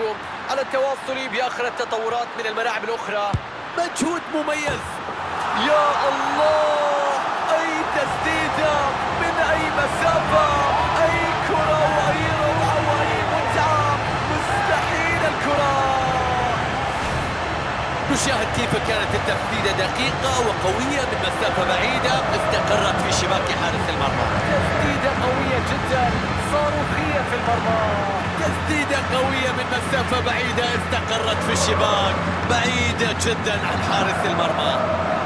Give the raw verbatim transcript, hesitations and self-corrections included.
الهجوم على التواصل بآخر التطورات من الملاعب الأخرى. مجهود مميز. يا الله، أي تسديدة من أي مسافة، أي كرة وأي روعة وأي متعة. مستحيل الكرة. نشاهد كيف كانت التسديدة دقيقة وقوية من مسافة بعيدة استقرت في شباك حارس المرمى. تسديدة قوية جدا صاروخية في المرمى. تسديدة قوية من مسافة بعيدة استقرت في الشباك بعيدة جدا عن حارس المرمى.